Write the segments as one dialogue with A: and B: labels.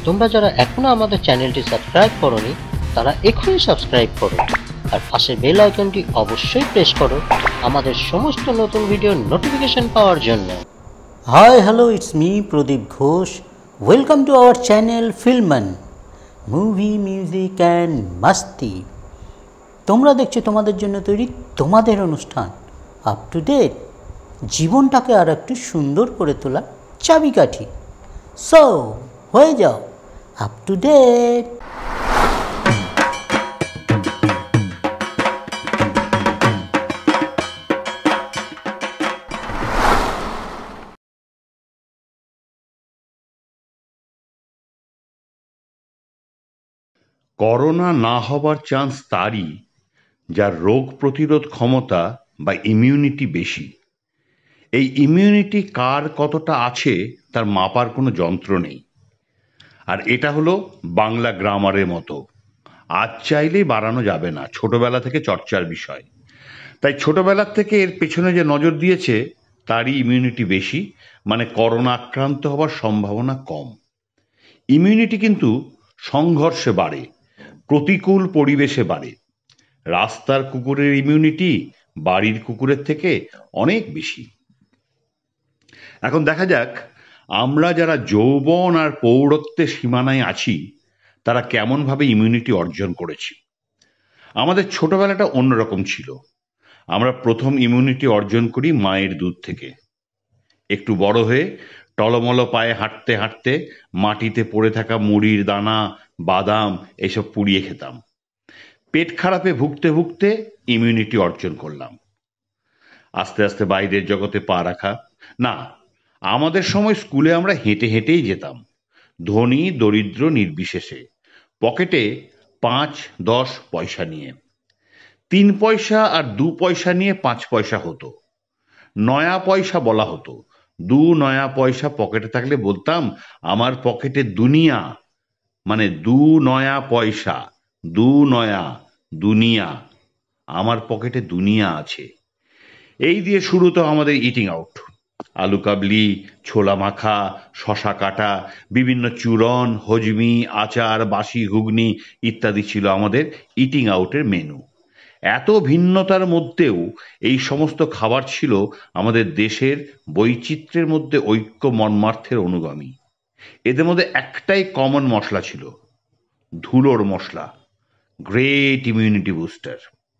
A: তোমরা যারা এখনো আমাদের চ্যানেলটি সাবস্ক্রাইব করোনি তারা এখনই সাবস্ক্রাইব করো আর পাশের বেল আইকনটি অবশ্যই প্রেস করো আমাদের সমস্ত নতুন ভিডিওর নোটিফিকেশন পাওয়ার জন্য।
B: Hi, hello, it's me Pradeep Ghosh. Welcome to our channel Feelmon Movie, Music and Masti. তোমরা দেখছো তোমাদের জন্য তৈরি তোমাদের অনুষ্ঠান আপ টু ডেট, জীবনটাকে আর একটু সুন্দর করে তোলা চাবিকাঠি। সো হয়ে যাও আপ টু ডেট।
C: করোনা না হবার চান্স তারই যার রোগ প্রতিরোধ ক্ষমতা বা ইমিউনিটি বেশি। এই ইমিউনিটি কার কতটা আছে তার মাপার কোনো যন্ত্র নেই। আর এটা হলো বাংলা গ্রামারের মতো, আজ চাইলেই বাড়ানো যাবে না, ছোটবেলা থেকে চর্চার বিষয়। তাই ছোটবেলার থেকে এর পেছনে যে নজর দিয়েছে তারই ইমিউনিটি বেশি, মানে করোনা আক্রান্ত হবার সম্ভাবনা কম। ইমিউনিটি কিন্তু সংঘর্ষে বাড়ে, প্রতিকূল পরিবেশে বাড়ে। রাস্তার কুকুরের ইমিউনিটি বাড়ির কুকুরের থেকে অনেক বেশি। এখন দেখা যাক আমরা যারা যৌবন আর পৌরত্বের সীমানায় আছি তারা কেমনভাবে ইমিউনিটি অর্জন করেছি। আমাদের ছোটবেলাটা অন্যরকম ছিল। আমরা প্রথম ইমিউনিটি অর্জন করি মায়ের দুধ থেকে। একটু বড় হয়ে টলমল পায়ে হাঁটতে হাঁটতে মাটিতে পড়ে থাকা মুড়ির দানা, বাদাম এসব পুড়িয়ে খেতাম। পেট খারাপে ভুগতে ভুগতে ইমিউনিটি অর্জন করলাম। আস্তে আস্তে বাইরের জগতে পা রাখা। না, আমাদের সময় স্কুলে আমরা হেঁটে হেঁটেই যেতাম, ধনী দরিদ্র নির্বিশেষে, পকেটে 5-10 পয়সা নিয়ে। 3 পয়সা আর 2 পয়সা নিয়ে 5 পয়সা হতো। নয়া পয়সা বলা হতো। 2 নয়া পয়সা পকেটে থাকলে বলতাম আমার পকেটে দুনিয়া, মানে 2 নয়া পয়সা, 2 নয়া দুনিয়া, আমার পকেটে দুনিয়া আছে। এই দিয়ে শুরু তো আমাদের ইটিং আউট। আলু কাবলি, ছোলা মাখা, শশা কাটা, বিভিন্ন চূরণ, হজমি, আচার, বাসি ঘুগনি ইত্যাদি ছিল আমাদের ইটিং আউটের মেনু। এত ভিন্নতার মধ্যেও এই সমস্ত খাবার ছিল আমাদের দেশের বৈচিত্র্যের মধ্যে ঐক্য মর্মার্থের অনুগামী। এদের মধ্যে একটাই কমন মশলা ছিল, ধুলোর মশলা, গ্রেট ইমিউনিটি বুস্টার।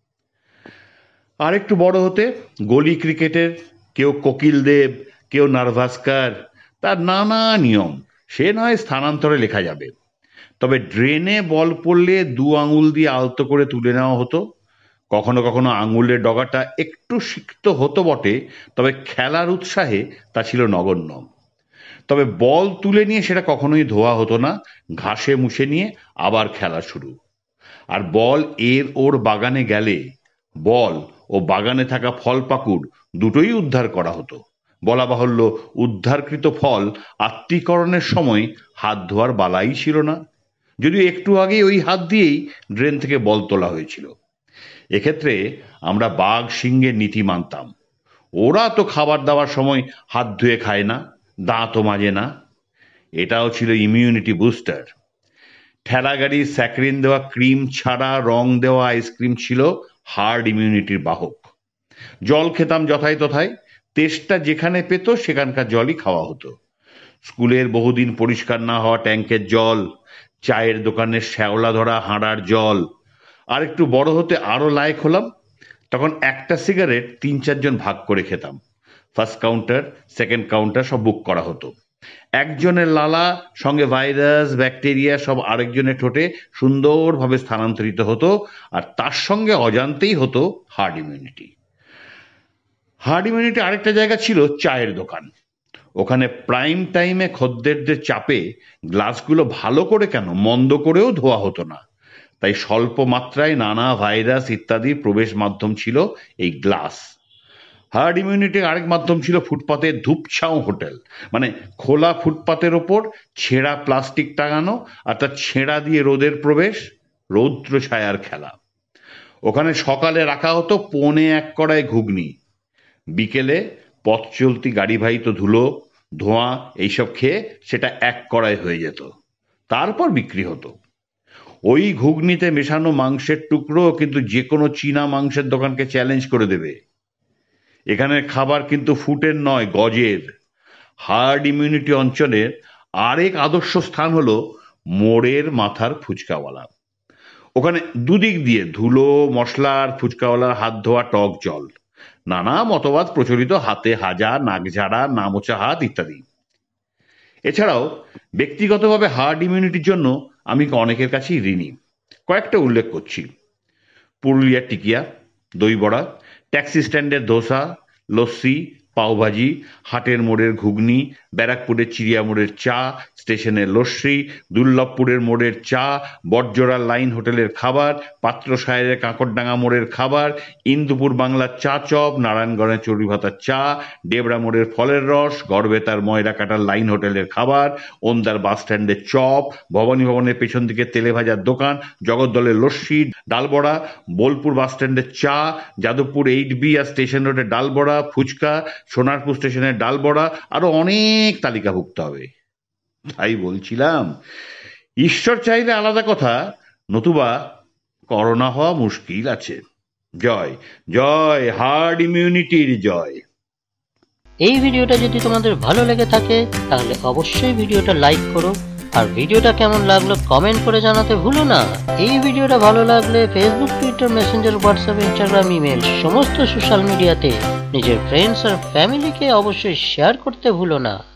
C: আর একটু বড় হতে গলি ক্রিকেটের কেউ কোকিল দেব, কেউ নার্ভাস্কার, তার নানা নিয়ম, সে নয় স্থানান্তরে লেখা যাবে। তবে ড্রেনে বল পড়লে 2 আঙুল দিয়ে আলতো করে তুলে নেওয়া হতো। কখনো কখনো আঙুলের ডগাটা একটু সিক্ত হতো বটে, তবে খেলার উৎসাহে তা ছিল নগণ্য। তবে বল তুলে নিয়ে সেটা কখনোই ধোয়া হতো না, ঘাসে মুছে নিয়ে আবার খেলা শুরু। আর বল এর ওর বাগানে গেলে বল ও বাগানে থাকা ফল পাকুড় দুটোই উদ্ধার করা হতো। বলা বাহুল্য, উদ্ধারকৃত ফল আত্মীকরণের সময় হাত ধোয়ার বালাই ছিল না, যদিও একটু আগে ওই হাত দিয়েই ড্রেন থেকে বল তোলা হয়েছিল। এক্ষেত্রে আমরা বাঘ সিংহের নীতি মানতাম। ওরা তো খাবার দাবার সময় হাত ধুয়ে খায় না, দাঁতও মাজে না। এটাও ছিল ইমিউনিটি বুস্টার। ঠেলা গাড়ির স্যাকরিন দেওয়া ক্রিম ছাড়া রং দেওয়া আইসক্রিম ছিল হার্ড ইমিউনিটির বাহক। জল খেতাম যথায় তথায়, তেষ্টা যেখানে পেত সেখানকার জলই খাওয়া হতো। স্কুলের বহুদিন পরিষ্কার না হওয়া ট্যাঙ্কের জল, চায়ের দোকানের শ্যাওলা ধরা হাঁড়ার জল। আর একটু বড় হতে আরো লায়ক হলাম, তখন একটা সিগারেট 3-4 জন ভাগ করে খেতাম। ফার্স্ট কাউন্টার, সেকেন্ড কাউন্টার সব বুক করা হতো। একজনের লালা সঙ্গে ভাইরাস ব্যাকটেরিয়া সব আরেকজনের ঠোঁটে সুন্দরভাবে স্থানান্তরিত হতো, আর তার সঙ্গে অজান্তেই হতো হার্ড ইমিউনিটি। হার্ড ইমিউনিটি আরেকটা জায়গা ছিল চায়ের দোকান। ওখানে প্রাইম টাইমে খদ্দেরদের চাপে গ্লাসগুলো ভালো করে কেন মন্দ করেও ধোয়া হতো না। তাই স্বল্প মাত্রায় নানা ভাইরাস ইত্যাদির প্রবেশ মাধ্যম ছিল এই গ্লাস। হার্ড ইমিউনিটির আরেক মাধ্যম ছিল ফুটপাতের ধূপছাঁও হোটেল, মানে খোলা ফুটপাতের ওপর ছেঁড়া প্লাস্টিক টাঙানো, আর তার ছেঁড়া দিয়ে রোদের প্রবেশ, রৌদ্র ছায়ার খেলা। ওখানে সকালে রাখা হতো 1.25 কড়াই ঘুগনি, বিকেলে পথ চলতি গাড়ি বাহিত ধুলো, ধোঁয়া এইসব খেয়ে সেটা 1 কড়াই হয়ে যেত। তারপর বিক্রি হতো। ওই ঘুগনিতে মেশানো মাংসের টুকরো কিন্তু যে কোনো চীনা মাংসের দোকানকে চ্যালেঞ্জ করে দেবে। এখানের খাবার কিন্তু ফুটের নয়, গজের। হার্ড ইমিউনিটি অঞ্চলের আরেক আদর্শ স্থান হলো মোড়ের মাথার ফুচকাওয়ালা। ওখানে দুদিক দিয়ে ধুলো, মশলা আর ফুচকাওয়ালার হাত ধোয়া টক জল, নানা মতবাদ প্রচলিত, হাতে হাজা, নাকঝাড়া, নামোচা হাত ইত্যাদি। এছাড়াও ব্যক্তিগতভাবে হার্ড ইমিউনিটির জন্য আমি অনেকের কাছেই ঋণী। কয়েকটা উল্লেখ করছি: পুরুলিয়ার টিকিয়া, দই বড়া, ট্যাক্সি স্ট্যান্ডের ধোসা, লস্যি, পাওভাজি, হাটের মোড়ের ঘুগনি, ব্যারাকপুরের চিড়িয়া মোড়ের চা, স্টেশনের লস্যি, দুর্লভপুরের মোড়ের চা, বটজোড়ার লাইন হোটেলের খাবার, পাত্র সাহেবের কাঁকড়ডাঙ্গা মোড়ের খাবার, ইন্দুপুর বাংলার চা চপ, নারায়ণগঞ্জের চড়ুইভাতার চা, ডেবরা মোড়ের ফলের রস, গড়বেতার ময়রা কাটার লাইন হোটেলের খাবার, ওন্দার বাস স্ট্যান্ডের চপ, ভবানী ভবনের পেছন দিকে তেলে ভাজার দোকান, জগদ্দলের লস্যি, ডালবড়া, বোলপুর বাস স্ট্যান্ডের চা, যাদবপুর 8B আর স্টেশন রোডের ডালবড়া, ফুচকা, সোনারপুর স্টেশনের ডালবড়া, আরো অনেক তালিকাভুক্ত হবে। তাই বলছিলাম, ঈশ্বর চাইলে আলাদা কথা, নতুবা করোনা হওয়া মুশকিল আছে। জয় জয় হার্ড ইমিউনিটির জয়।
A: এই ভিডিওটা যদি তোমাদের ভালো লেগে থাকে তাহলে অবশ্যই ভিডিওটা লাইক করো, আর ভিডিওটা কেমন লাগলো কমেন্ট করে জানাতে ভুলো না। এই ভিডিওটা ভালো লাগলে Facebook, Twitter, Messenger, WhatsApp, Instagram, email সমস্ত সোশ্যাল মিডিয়াতে নিজের ফ্রেন্ডস আর ফ্যামিলিকে অবশ্যই শেয়ার করতে ভুলো না।